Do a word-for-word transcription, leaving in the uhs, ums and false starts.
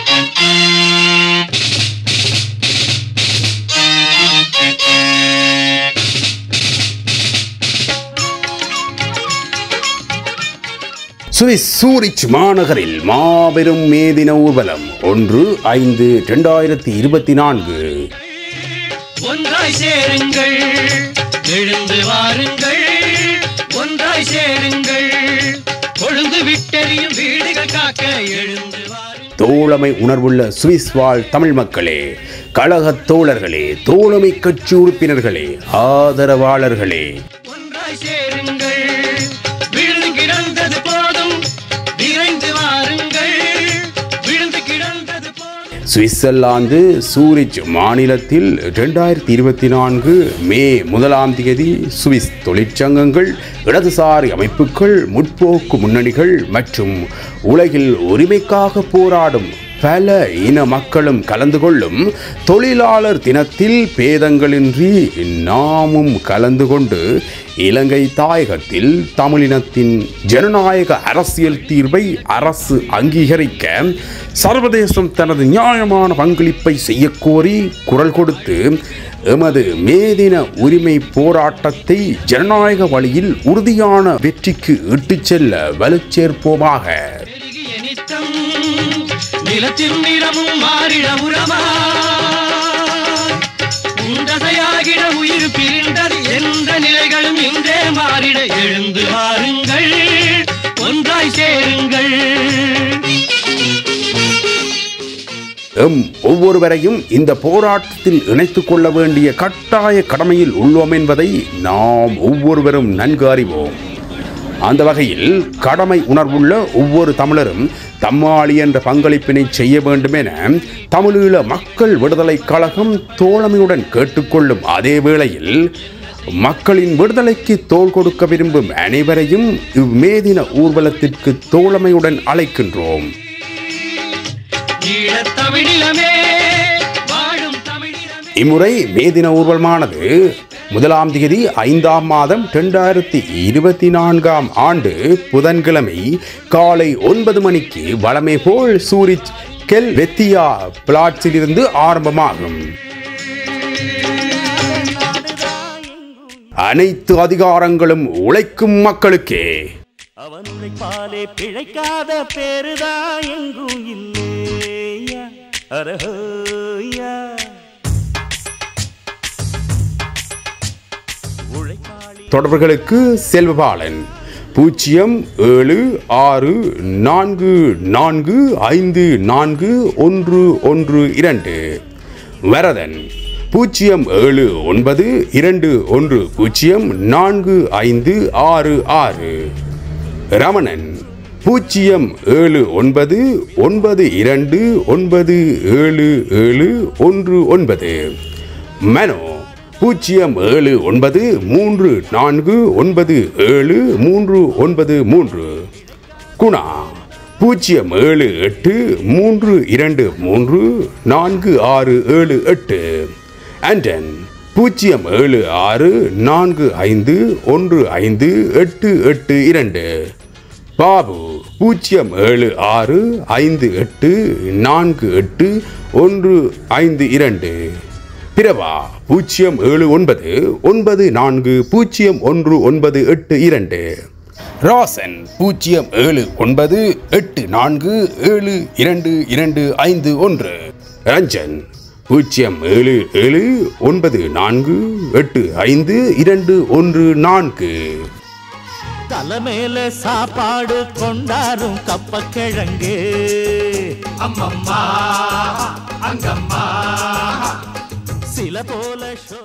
Swiss Zurich மாநகரில் மாபெரும் மேதின ஊர்வலம் ஒன்று ஐந்து இரண்டாயிரத்தி இருபத்தி நான்கு. ஒன்றாய் சேருங்கள், எழுந்து வாருங்கள், ஒன்றாய் சேருங்கள், கொழுந்து விட்டெறியும் வீடுகள் காக்க எழுந்து வாருங்கள். தோழமை உணர்வுள்ள சுவிஸ் வாழ் தமிழ் மக்களே, கழகத் தோழர்களே, தோழமை கட்சி உறுப்பினர்களே, ஆதரவாளர்களே, ஒன்றாய் சேருங்கள், விழுந்து கிடந்தது போதும், விரைந்து வாருங்கள், விழுந்து கிடந்தது போதும். சுவிட்சர்லாந்து சூரிச் மாநிலத்தில் இரண்டாயிரத்தி இருபத்தி நான்கு மே முதலாம் தேதி சுவிஸ் தொழிற்சங்கங்கள், இடதுசாரி அமைப்புகள், முற்போக்கு முன்னணிகள் மற்றும் உலகில் உரிமைக்காக போராடும் பல இன மக்களும் கலந்து கொள்ளும் தொழிலாளர் தினத்தில் பேதங்களின்றி நாமும் கலந்து கொண்டு இலங்கை தாயகத்தில் தமிழினத்தின் ஜனநாயக அரசியல் தீர்வை அரசு அங்கீகரிக்க சர்வதேசம் தனது நியாயமான பங்களிப்பை செய்யக்கோரி குரல் கொடுத்து எமது மேதின உரிமை போராட்டத்தை ஜனநாயக வழியில் உறுதியான வெற்றிக்கு இட்டுச் செல்ல வலுச்சேர்ப்போமாக. நிலத்தின் நிறமும் மாறிட உரமா உண்டதையாகிட உயிர் பிரிந்தது என்ற நிலைகளும் இன்றே மாறிட எழுந்து வாருங்கள், ஒன்றாய் சேருங்கள். எம் ஒவ்வொருவரையும் இந்த போராட்டத்தில் இணைத்துக் கொள்ள வேண்டிய கட்டாய கடமையில் உள்ளோம் என்பதை நாம் ஒவ்வொருவரும் நன்கு அறிவோம். அந்த வகையில் கடமை உணர்வுள்ள ஒவ்வொரு தமிழரும் தம்மாளி என்ற பங்களிப்பினை செய்ய வேண்டும் என தமிழீழ மக்கள் விடுதலை கழகம் தோழமையுடன் கேட்டுக்கொள்ளும் அதே வேளையில் மக்களின் விடுதலைக்கு தோள் கொடுக்க விரும்பும் அனைவரையும் இம்மேதின ஊர்வலத்திற்கு தோழமையுடன் அழைக்கின்றோம். இம்முறை மேதின ஊர்வலமானது முதலாம் தேதி ஐந்தாம் மாதம் இரண்டாயிரத்தி இருபத்தி நான்காம் ஆண்டு புதன்கிழமை காலை ஒன்பது மணிக்கு வழமை போல் சூரிச் கெல் வெத்தியா பிளாட்ஸிலிருந்து ஆரம்பமாகும். அனைத்து அதிகாரங்களும் உழைக்கும் மக்களுக்கே. அவனை பாலே பிழைக்காத பேருதா எங்கும் இல்லையா. அரஹோயா தொடர்புகளுக்கு செல்வபாலன் பூஜ்ஜியம் ஏழு ஆறு நான்கு நான்கு ஐந்து நான்கு ஒன்று ஒன்று இரண்டு. வரதன் பூஜ்ஜியம் ஏழு ஒன்பது இரண்டு ஒன்று பூஜ்ஜியம் நான்கு ஐந்து ஆறு ஆறு. ரமணன் பூஜ்ஜியம் ஏழு ஒன்பது ஒன்பது இரண்டு ஒன்பது ஏழு ஏழு ஒன்று ஒன்பது. மனோ பூஜ்ஜியம் ஏழு ஒன்பது மூன்று நான்கு ஒன்பது ஏழு மூன்று ஒன்பது மூன்று. குணா பூஜ்ஜியம் ஏழு எட்டு மூன்று இரண்டு மூன்று நான்கு ஆறு ஏழு எட்டு. ஆண்டன் பூஜ்ஜியம் ஏழு ஆறு நான்கு ஐந்து ஒன்று ஐந்து எட்டு எட்டு இரண்டு. பாபு பூஜ்ஜியம் ஏழு ஆறு ஐந்து எட்டு நான்கு எட்டு ஒன்று ஐந்து இரண்டு. பிரபா பூஜ்ஜியம் ஏழு ஒன்பது ஒன்பது நான்கு பூஜ்ஜியம் ஒன்று ஒன்பது எட்டு இரண்டு. ராசன் பூஜ்ஜியம் ஏழு ஒன்பது எட்டு நான்கு ஏழு இரண்டு இரண்டு ஐந்து ஒன்று. ரஞ்சன் பூஜ்ஜியம் ஏழு ஏழு ஒன்பது நான்கு எட்டு ஐந்து இரண்டு ஒன்று நான்கு. தலைமையில சாப்பாடு கொண்டாரும் கப்பக்கிழங்கு அம்மம்மா அங்கம்மா சில போல